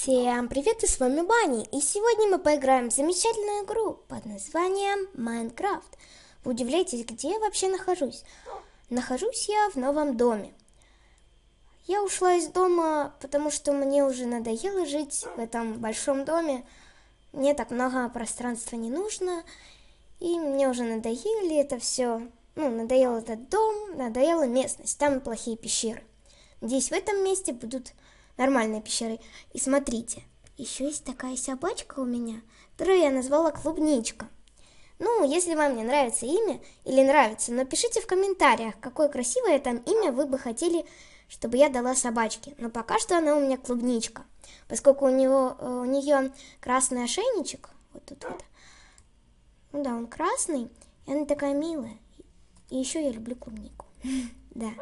Всем привет, и с вами Бани, и сегодня мы поиграем в замечательную игру под названием Майнкрафт. Вы удивляетесь, где я вообще нахожусь? Нахожусь я в новом доме. Я ушла из дома, потому что мне уже надоело жить в этом большом доме. Мне так много пространства не нужно, и мне уже надоели это все. Надоел этот дом, надоела местность, там плохие пещеры. Надеюсь, в этом месте будут нормальные пещеры. И смотрите, еще есть такая собачка у меня, которую я назвала Клубничка. Если вам не нравится имя или нравится, напишите в комментариях, какое красивое там имя вы бы хотели, чтобы я дала собачке. Но пока что она у меня Клубничка, поскольку у нее красный ошейничек, вот тут вот. Ну да, он красный, и она такая милая. И еще я люблю клубнику. Да.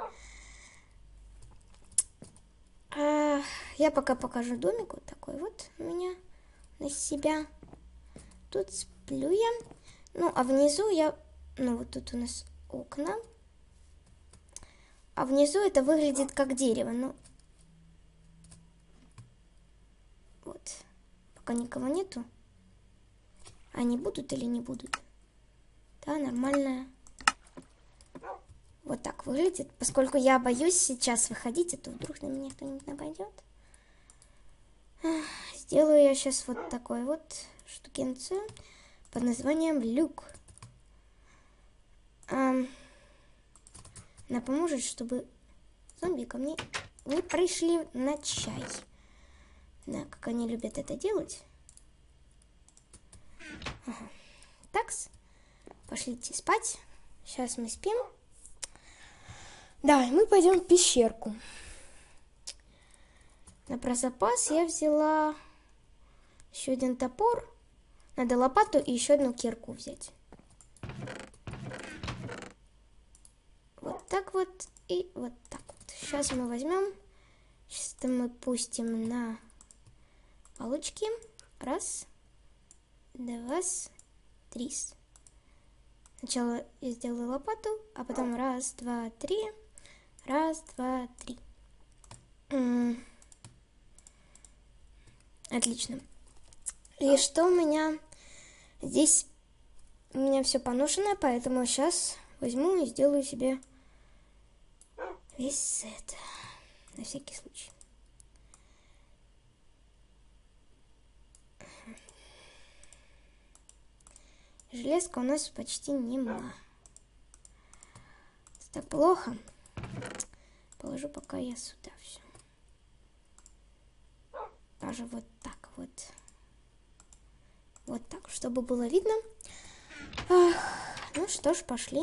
Я пока покажу домик вот такой вот у меня на себя. Тут сплю я. А внизу я... вот тут у нас окна. А внизу это выглядит как дерево. Вот. Пока никого нету. Они будут или не будут? Да, нормально. Вот так выглядит. Поскольку я боюсь сейчас выходить, а то вдруг на меня кто-нибудь нападет. Сделаю я сейчас вот такой вот штукенцию под названием люк. Она поможет, чтобы зомби ко мне не пришли на чай. Да, как они любят это делать. Ага. Такс, пошлите спать. Сейчас мы спим. Давай, мы пойдем в пещерку. Про запас я взяла еще один топор. Надо лопату и еще одну кирку взять. Вот так вот и вот так вот. Сейчас мы возьмем. Сейчас мы пустим на палочки. Раз, два, три. Сначала я сделаю лопату, а потом раз, два, три. Раз, два, три. Отлично. И что у меня здесь? У меня все поношенное, поэтому сейчас возьму и сделаю себе весь сет. На всякий случай. Железка у нас почти нема. Это так плохо. Положу пока я сюда все. Даже вот так вот. Вот так, чтобы было видно. Ну что ж, пошли.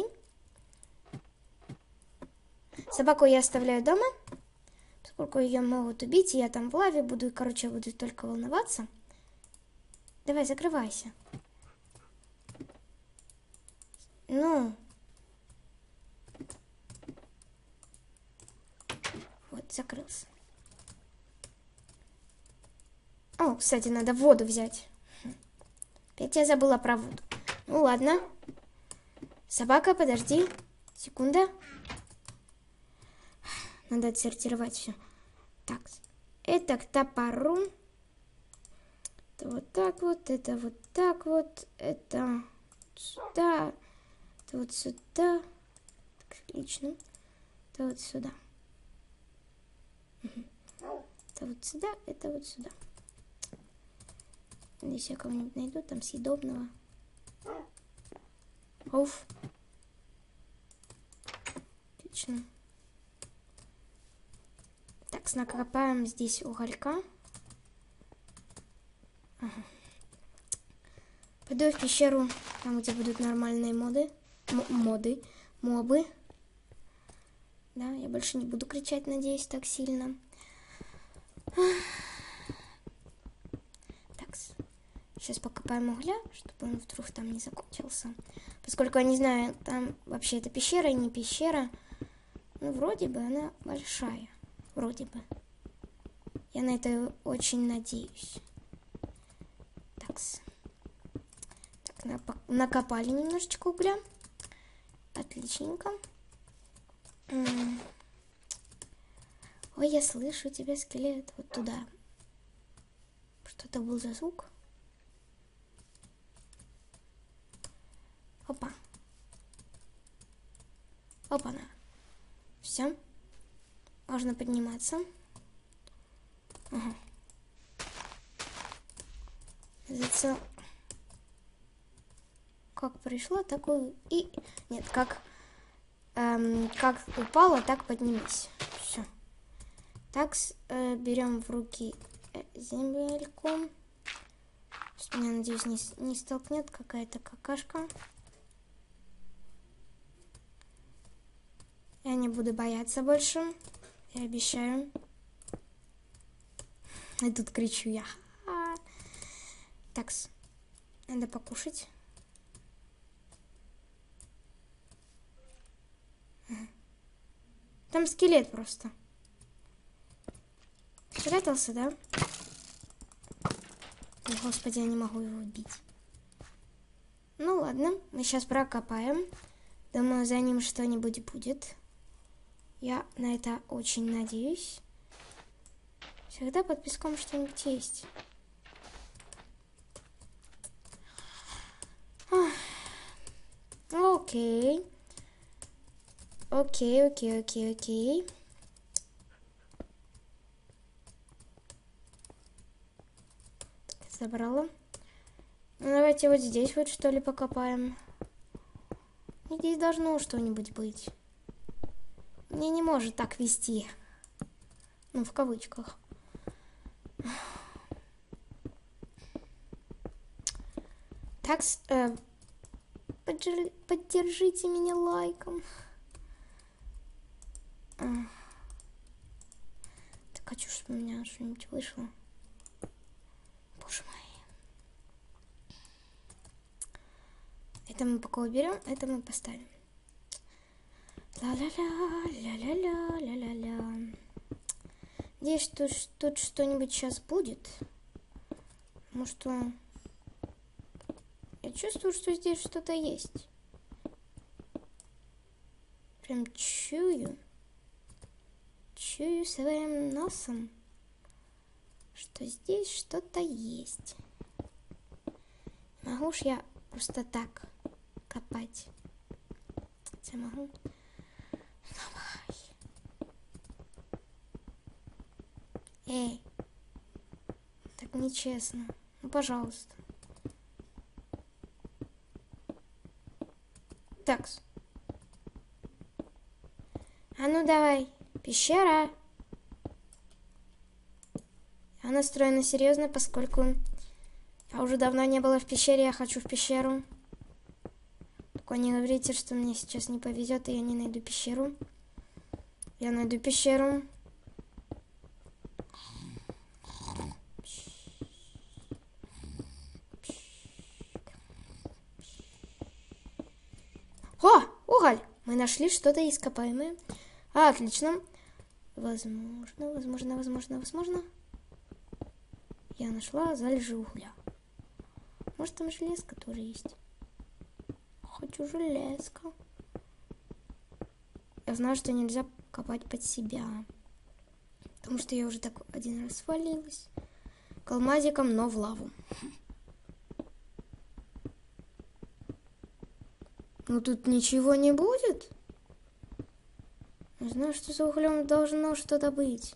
Собаку я оставляю дома, поскольку ее могут убить, и я там в лаве буду, буду только волноваться. Давай, закрывайся. Вот, закрылся. О, кстати, надо воду взять. Опять я забыла про воду. Ну ладно. Собака, подожди. Секунда. Надо отсортировать все. Так, это к топору. Это вот так вот, это вот так вот, это сюда, это вот сюда. Так, отлично. Это вот сюда. Это вот сюда, это вот сюда. Если я кого-нибудь найду, там съедобного. Уф. Отлично. Так, накопаем здесь уголька. Ага. Пойду в пещеру, там где будут нормальные мобы. Да, я больше не буду кричать, надеюсь, так сильно. Сейчас покопаем угля, чтобы он вдруг там не закончился. Поскольку я не знаю, там вообще это пещера и не пещера. Вроде бы она большая. Вроде бы. Я на это очень надеюсь. Так, накопали немножечко угля. Отличненько. Ой, я слышу тебя, скелет. Вот туда. Что это был за звук? Опа. Опа-на. Все. Можно подниматься. Ага. Зацел. Как пришло, так и... Нет, как упало, так поднимись. Все. Так, берем в руки земельку. Меня, надеюсь, не столкнет какая-то какашка. Я не буду бояться больше. Я обещаю. И тут кричу я. Такс. Надо покушать. Там скелет просто. Спрятался, да? О, Господи, я не могу его убить. Ну ладно, мы сейчас прокопаем. Думаю, за ним что-нибудь будет. Я на это очень надеюсь. Всегда под песком что-нибудь есть. Окей. Окей. Забрала. Ну, давайте вот здесь вот что ли покопаем. Здесь должно что-нибудь быть. Мне не может так вести. Ну, в кавычках. Так, поддержите меня лайком. Так, хочу, чтобы у меня что-нибудь вышло. Боже мой. Это мы пока уберем, это мы поставим. Ла-ла-ла. Надеюсь, тут что-нибудь сейчас будет. Потому что я чувствую, что здесь что-то есть. Прям чую своим носом, что здесь что-то есть. Могу ж я просто так копать? Хотя могу. Давай. Эй, так нечестно. Ну, пожалуйста. Такс. А ну давай, пещера. Я настроена серьезно, поскольку я уже давно не была в пещере, я хочу в пещеру. Только не говорите, что мне сейчас не повезет, и я не найду пещеру. Я найду пещеру. О, уголь! Мы нашли что-то ископаемое. Отлично. Возможно. Я нашла залежи угля. Может, там железка тоже есть? Хочу железка. Я знаю, что нельзя копать под себя. Потому что я уже так один раз свалилась. К алмазикам, но в лаву. Ну тут ничего не будет. Я знаю, что за углем должно что-то быть.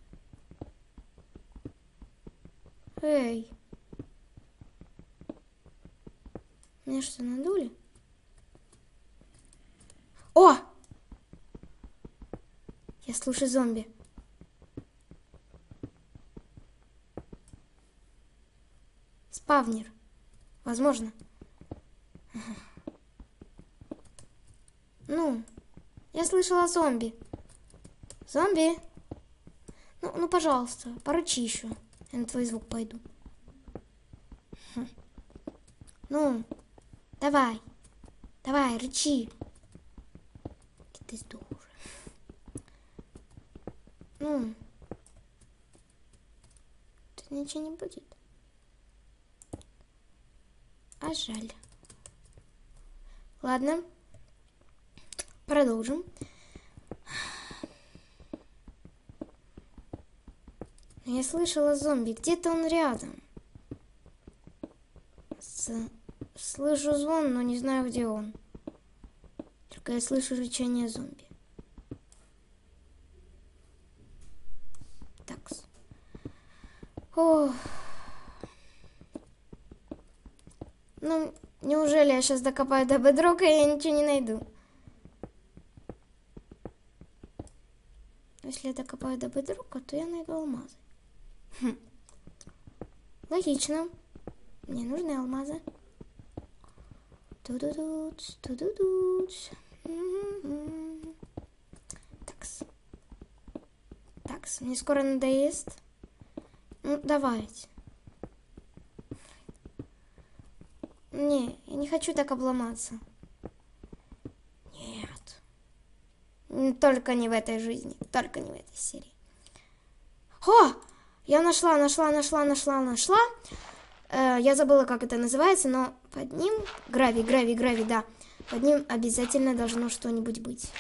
Эй. Меня что, надули? О! Я слышу зомби. Спавнер. Возможно. Ну, я слышала зомби. Зомби? Ну, пожалуйста, порычи еще. Я на твой звук пойду. Ну, давай, рычи. Ты сдох уже. Ну, тут ничего не будет. А жаль. Ладно, продолжим. Я слышала зомби, где-то он рядом. Слышу звон, но не знаю, где он. Только я слышу рычание зомби. Такс. Ох. Ну, неужели я сейчас докопаю до бедрока, и я ничего не найду? Если я докопаю до бедрока, то я найду алмазы. Логично. Мне нужны алмазы. Ту-ду-дуц, ту-ду-дуц. Такс. Такс, мне скоро надоест. Ну, давайте. Не, я не хочу так обломаться. Нет. Только не в этой жизни. Только не в этой серии. О! Я нашла. Я забыла, как это называется, но под ним... Гравий, да. Под ним обязательно должно что-нибудь быть.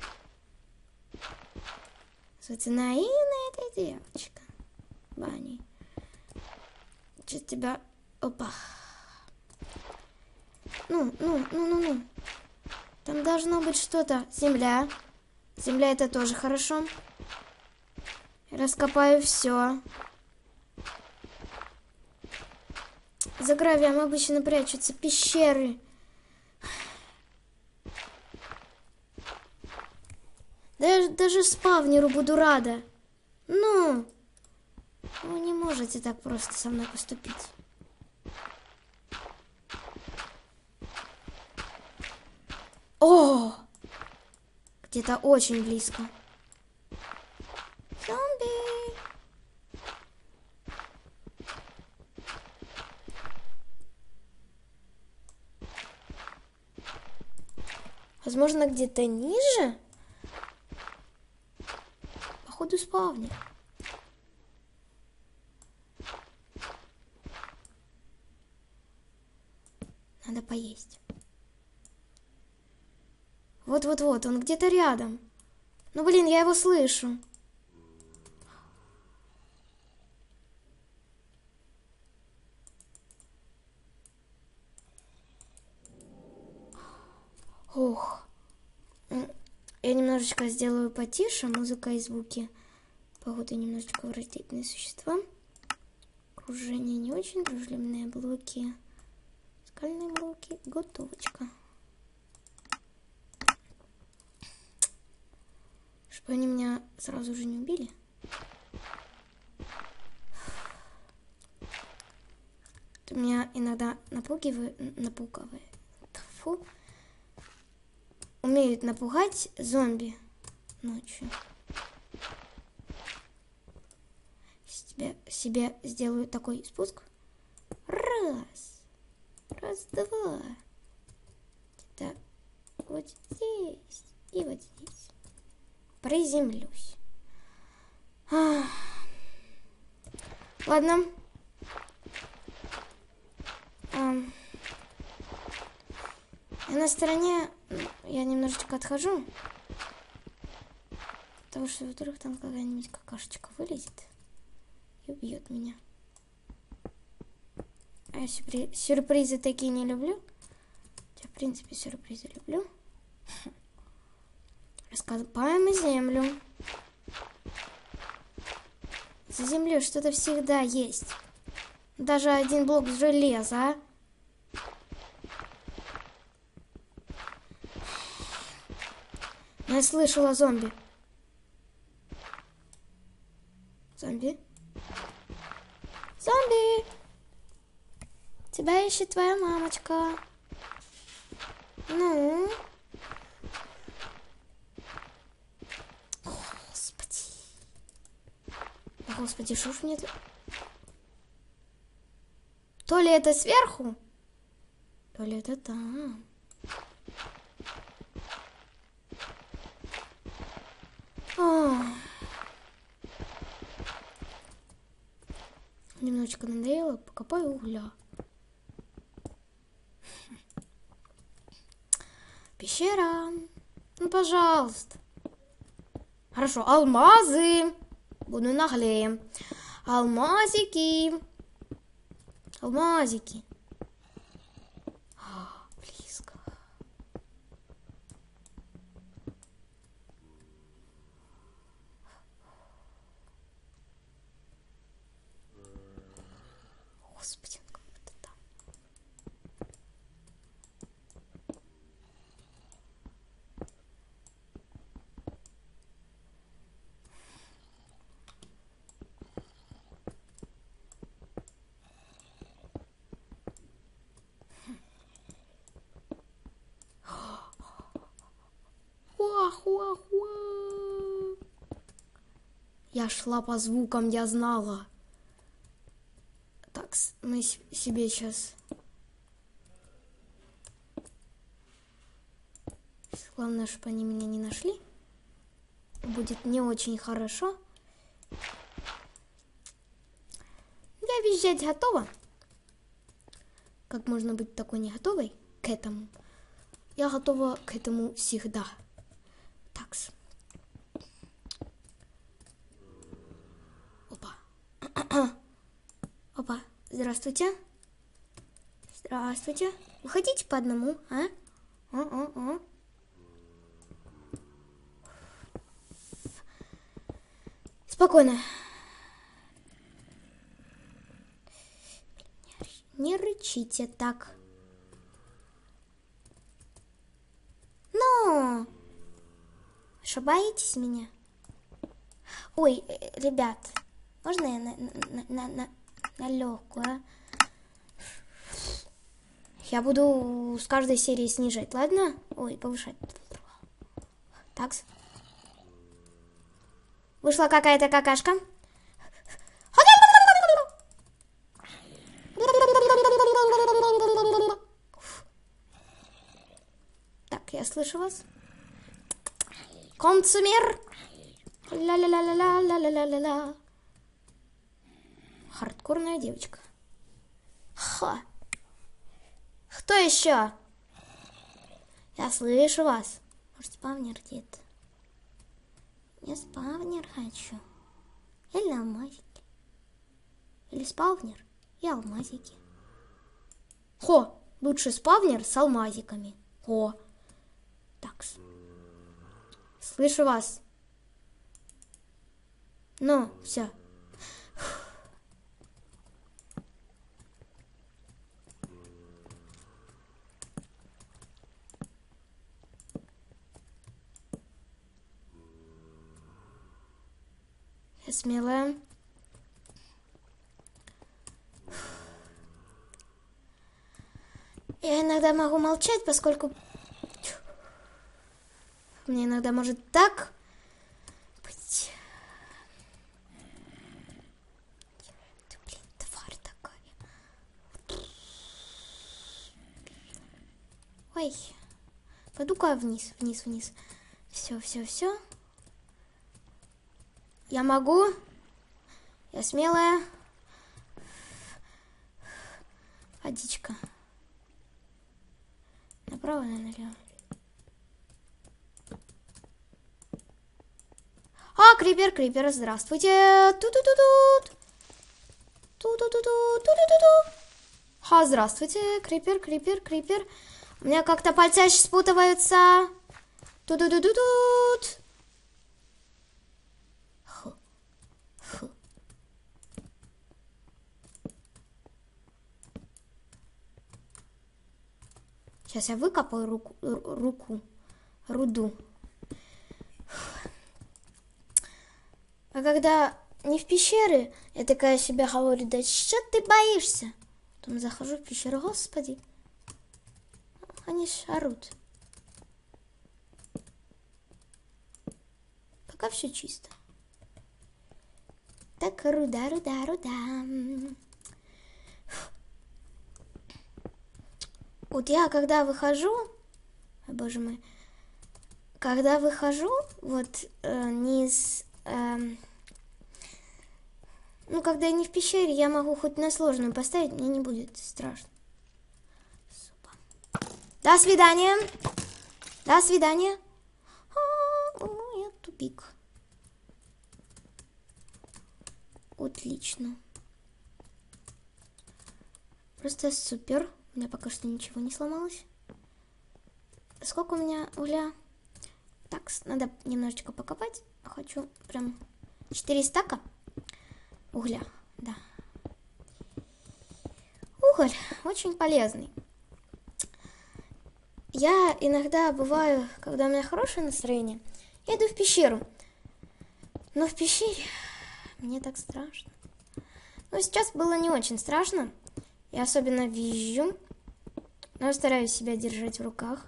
Собственно, наивная эта девочка. Банни. Что-то тебя... Опа. Ну. Там должно быть что-то. Земля. Земля — это тоже хорошо. Раскопаю все. За гравием обычно прячутся пещеры. Даже спавнеру буду рада. Ну, вы не можете так просто со мной поступить. О! Где-то очень близко. Зомби! Возможно, где-то ниже? Походу, спавнер. Надо поесть. Вот, он где-то рядом. Ну, блин, я его слышу. Ох. Я немножечко сделаю потише музыка и звуки. Походу, немножечко враждебные существа. Окружение не очень, дружелюбные блоки. Скальные блоки. Готовочка. Чтобы они меня сразу же не убили. Это меня иногда напугивает. Фу. Умеют напугать зомби ночью. Себе сделаю такой спуск. Раз, два. Где-то вот здесь и вот здесь. Приземлюсь. Ладно. На стороне я немножечко отхожу. Потому что вдруг там какая-нибудь какашечка вылезет и убьет меня. А я сюрпризы такие не люблю. Хотя, в принципе, сюрпризы люблю. Раскопаем землю. За землей что-то всегда есть. Даже один блок железа. Я слышала зомби. Зомби. Тебя ищет твоя мамочка. Ну. Господи, что ж мне это? То ли это сверху, то ли это там. Немножечко надоело, покопаю угля. Пещера. Ну, пожалуйста. Хорошо, алмазы. Буду наглее. Алмазики. Алмазики. Близко. Господи, он как будто там. Хуа-хуа-хуа. Я шла по звукам, я знала. Так, мы себе сейчас... Главное, чтобы они меня не нашли. Будет не очень хорошо. Я визжать готова. Как можно быть такой не готовой к этому? Я готова к этому всегда. Такс. Опа. Опа. Здравствуйте. Здравствуйте. Вы хотите по одному, а? О. Спокойно. Не рычите так. Ну, что, боитесь меня? Ой, ребят, можно я на легкую, а? Я буду с каждой серии снижать, ладно? Ой, повышать. Такс. Вышла какая-то какашка. Так, я слышу вас. Консумер. Ла-ла-ла-ла-ла-ла-ла-ла-ла. Хардкорная девочка. Ха. Кто еще? Я слышу вас. Может, спавнер где-то? Я спавнер хочу. Или алмазики. Или спавнер и алмазики. Хо, лучше спавнер с алмазиками. Хо. Такс. Слышу вас. Ну, все. Я смелая. Я иногда могу молчать, поскольку мне иногда может так быть. Ты, блин, тварь такая. Ой. Пойду-ка вниз. Все. Я могу. Я смелая. Водичка. Направо, налево. А, крипер, здравствуйте. Ту-ту-ту-тут. Ту-ту-ту-ту. Ха, здравствуйте, крипер. У меня как-то пальцы спутываются. Ту-ту-ту-ту-тут. Фу. Сейчас я выкопаю руду. А когда не в пещере, я такая себе говорю, да что ты боишься? Потом захожу в пещеру, господи, они ж орут. Пока все чисто. Так, руда. Вот я когда выхожу, ой, боже мой, когда выхожу, вот когда я не в пещере, я могу хоть на сложную поставить, мне не будет страшно. Супа. До свидания. Я тупик. Отлично. Просто супер. У меня пока что ничего не сломалось. Сколько у меня угля? Так, надо немножечко покопать. Хочу прям 4 стака угля. Да. Уголь очень полезный. Я иногда бываю, когда у меня хорошее настроение, я иду в пещеру. Но в пещере мне так страшно. Но сейчас было не очень страшно. Я особенно визжу. Но я стараюсь себя держать в руках.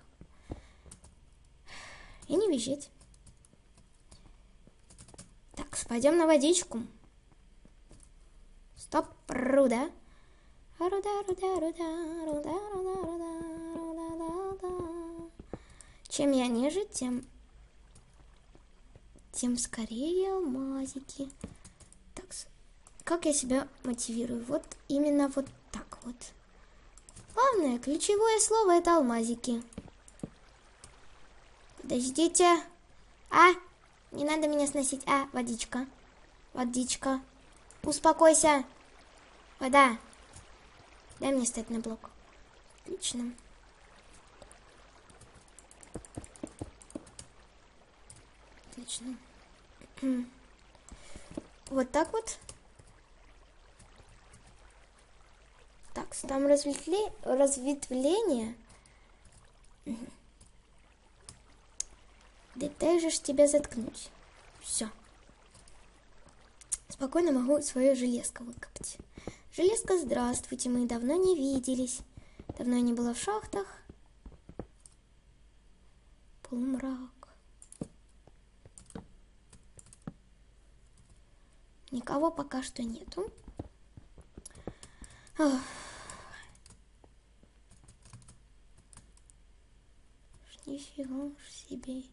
И не визжать. Так, пойдем на водичку. Стоп, руда. Руда, руда, руда, руда, руда, руда, руда, руда. Чем я ниже, тем скорее алмазики. Так, как я себя мотивирую? Вот именно вот так вот. Главное, ключевое слово — это алмазики. Подождите. Не надо меня сносить. Водичка. Водичка. Успокойся. Вода. Дай мне встать на блок. Отлично. Отлично. Вот так вот. Так, там разветвление. Да дай же тебя заткнуть. Все. Спокойно могу свое железко выкопать. Железка, здравствуйте, мы давно не виделись. Давно я не была в шахтах. Полумрак. Никого пока что нету. Нифига себе.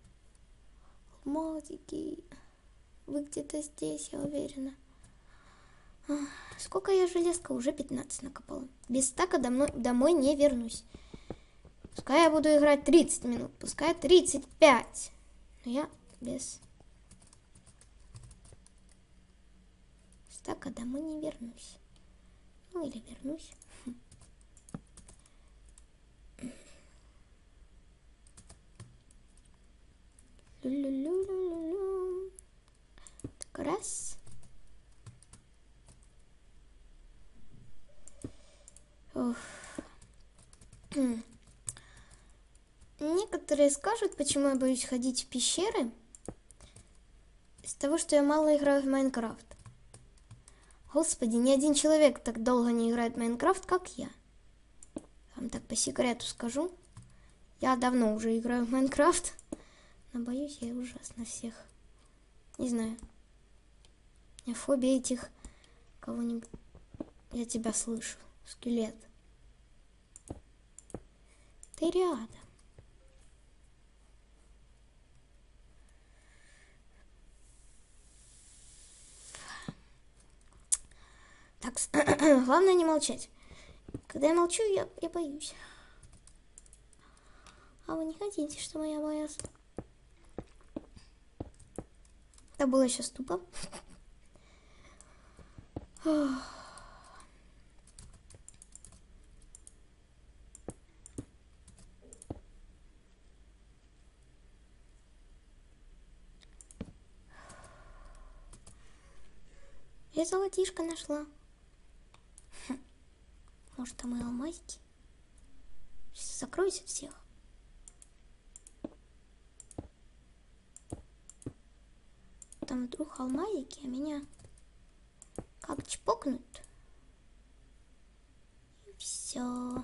Алмазики. Вы где-то здесь, я уверена. Сколько я железка? Уже 15 накопала. Без стака домой не вернусь. Пускай я буду играть 30 минут, пускай 35. Но я без стака домой не вернусь. Ну или вернусь. Лю-лю-лю-лю-лю. Так, раз. Некоторые скажут, почему я боюсь ходить в пещеры. Из того, что я мало играю в Майнкрафт. Господи, ни один человек так долго не играет в Майнкрафт, как я. Вам так по секрету скажу. Я давно уже играю в Майнкрафт. Но боюсь я ужасно всех. Не знаю. У меня фобия этих кого-нибудь. Я тебя слышу. Скелет. Ты рядом. Так, главное не молчать. Когда я молчу, я боюсь. А вы не хотите, чтобы я боялся? Это было сейчас тупо. Я золотишко нашла. Может, там и алмазики? Сейчас закроюсь от всех. Там вдруг алмазики, а меня как чпокнут. И все.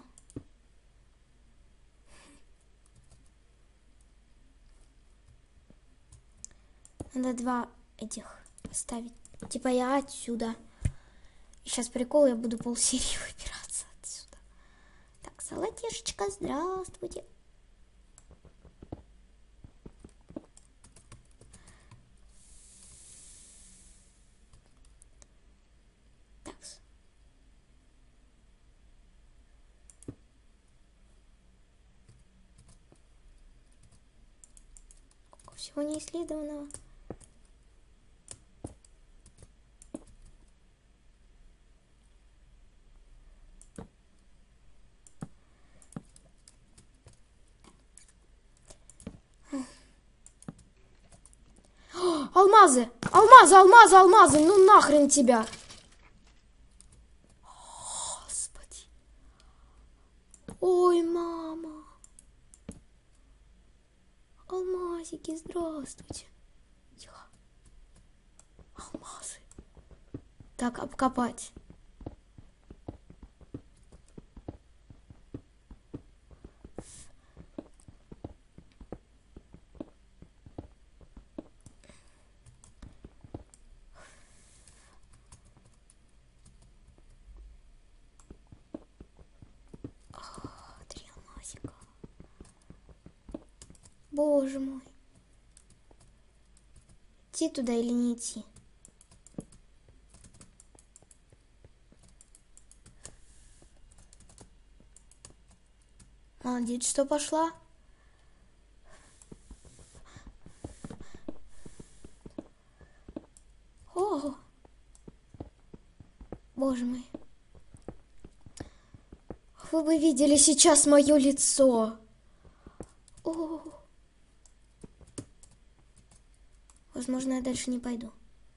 Надо 2 этих поставить. Типа я отсюда. И сейчас прикол, я буду полсерии выбираться отсюда. Так, золотишечка, здравствуйте. Так. Сколько всего неисследованного. алмазы! Алмазы, алмазы, алмазы! Ну нахрен тебя! Господи! Ой, мама! Алмазики, здравствуйте! Тихо. Алмазы. Так, обкопать. Три алмазика. Боже мой. Идти туда или не идти? Молодец, что пошла. О, боже мой. Вы бы видели сейчас мое лицо. О. Возможно, я дальше не пойду.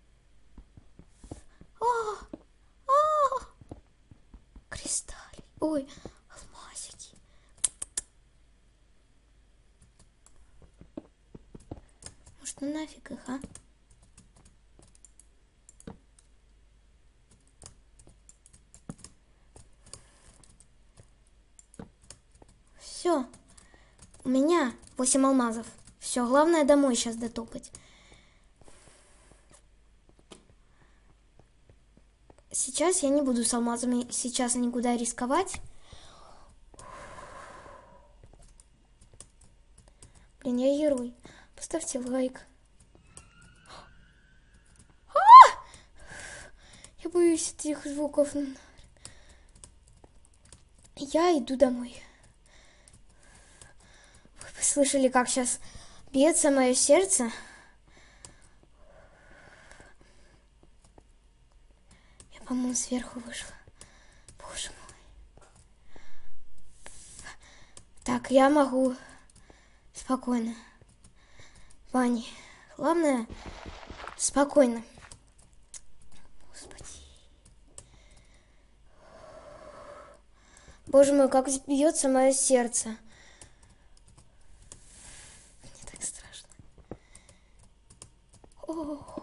Кристалли. Ой, алмазики. Может, ну нафиг их, а? Все. У меня 8 алмазов. Все, главное домой сейчас дотопать. Сейчас я не буду с алмазами сейчас никуда рисковать. Блин, я герой. Поставьте лайк. Я боюсь этих звуков. Я иду домой. Вы слышали, как сейчас бьется мое сердце? Я, по-моему, сверху вышла. Боже мой. Так, я могу спокойно. Ваня, главное, спокойно. Господи. Боже мой, как бьется мое сердце. Мне так страшно. О.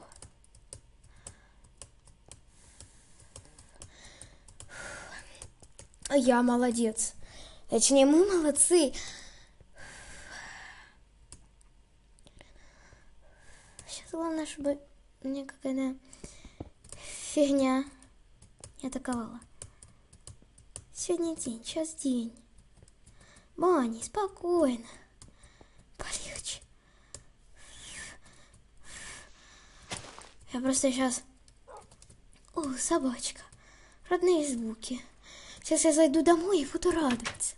А я молодец. Точнее, мы молодцы. Сейчас главное, чтобы мне какая-то фигня не атаковала. Сегодня день, сейчас день. Бани, спокойно. Полегче. Я просто сейчас... О, собачка. Родные звуки. Сейчас я зайду домой и буду радоваться.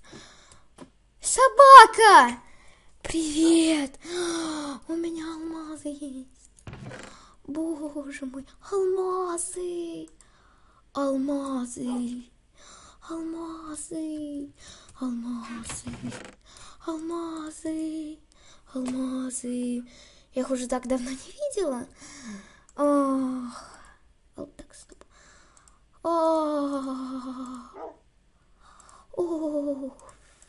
Собака! Привет! У меня алмазы есть. Боже мой, алмазы! Алмазы! Алмазы! Алмазы! Алмазы! Алмазы! Я их уже так давно не видела. Ох. Вот так, стоп. Ох. Ох.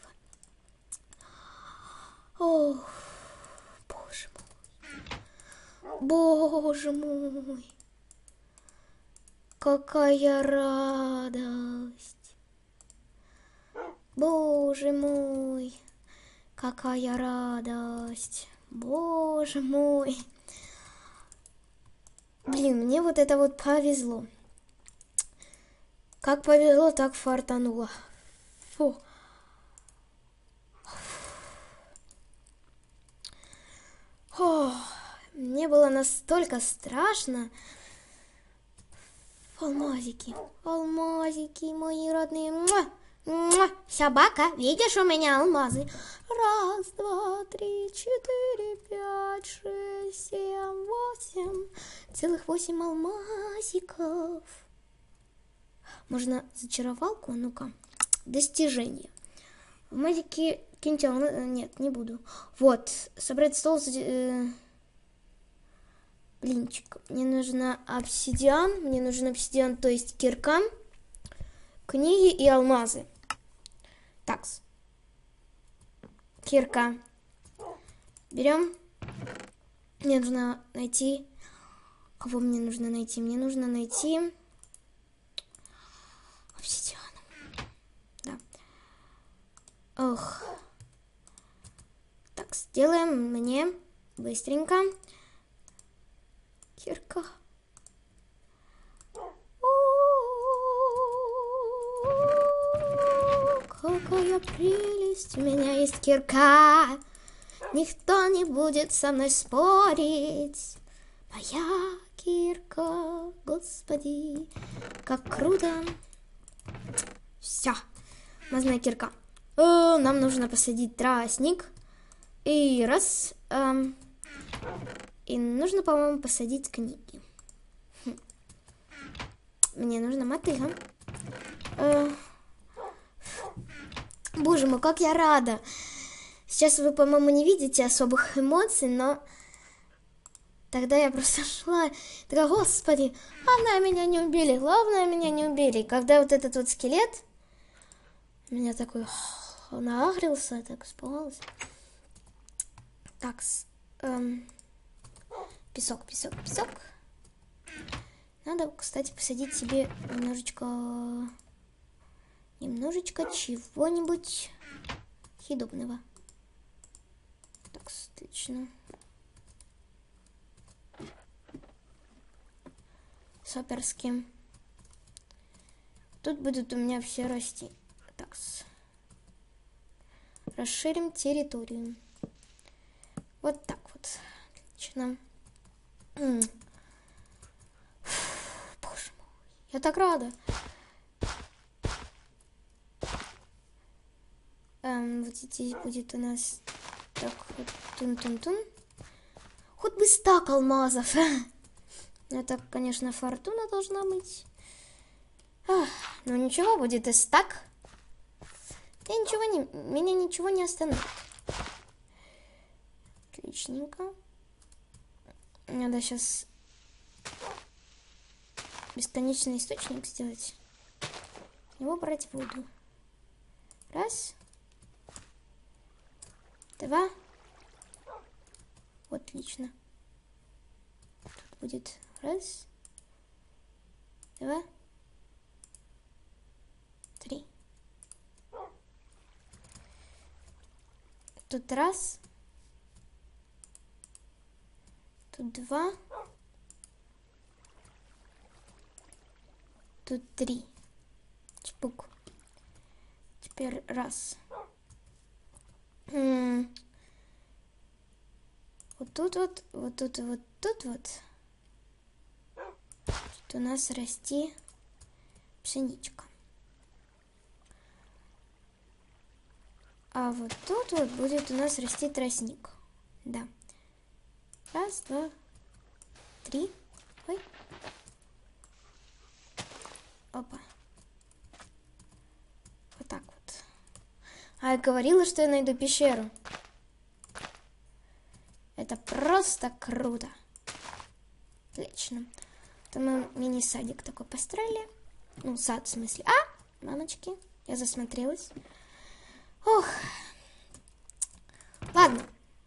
Ох. Боже мой. Боже мой. Какая радость. Боже мой. Какая радость. Боже мой. Блин, мне вот это вот повезло. Как повезло, так фартануло. Фу. О, мне было настолько страшно. Алмазики, алмазики, мои родные. Муа, муа. Собака, видишь, у меня алмазы. 1, 2, 3, 4, 5, 6, 7, 8. Целых 8 алмазиков. Можно зачаровалку? Ну-ка. Достижение. Алмазики киньте. Нет, не буду. Вот. Собрать стол. блинчик. Мне нужен обсидиан, то есть кирка, книги и алмазы. Так, кирка. Берем. Мне нужно найти... Кого мне нужно найти? Мне нужно найти... обсидиан. Да. Ох. Так, сделаем мне быстренько. Кирка. Какая прелесть, у меня есть кирка. Никто не будет со мной спорить. Моя кирка, господи, как круто. Все, алмазная кирка. Нам нужно посадить тростник. И раз. И нужно, по-моему, посадить книги. Мне нужна мотыга. Боже мой, как я рада. Сейчас вы, по-моему, не видите особых эмоций, но тогда я просто шла, такая, господи, она меня не убили, главное, меня не убили. И когда вот этот вот скелет, меня такой, наагрился, так испугалась. Так, песок. Надо, кстати, посадить себе немножечко чего-нибудь съедобного. Так, отлично. Суперски. Тут будут у меня все расти. Так, расширим территорию. Вот так вот. Отлично. Боже мой, я так рада. Вот здесь будет у нас так вот тун-тун-тун. Хоть бы стак алмазов. Это, конечно, фортуна должна быть. Но ничего, будет и стак. Меня ничего не остановит. Отличненько. Надо сейчас бесконечный источник сделать. В него брать воду. Раз. Два. Отлично. Тут будет раз. Два. Три. Тут раз. Тут два. Тут три. Чпук. Теперь раз. Вот тут вот, вот тут вот, тут вот. Тут у нас расти пшеничка. А вот тут вот будет у нас расти тростник. Да. Раз, два, три. Ой. Опа. Вот так вот. А я говорила, что я найду пещеру. Это просто круто. Отлично. То мы мини-садик такой построили. Ну, сад в смысле. Мамочки, я засмотрелась. Ох. Ладно.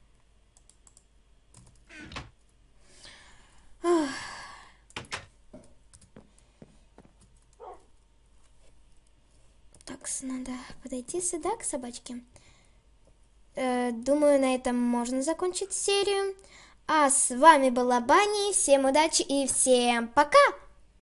Ох. Так, надо подойти сюда к собачке. Думаю, на этом можно закончить серию. А с вами была Банни. Всем удачи и всем пока!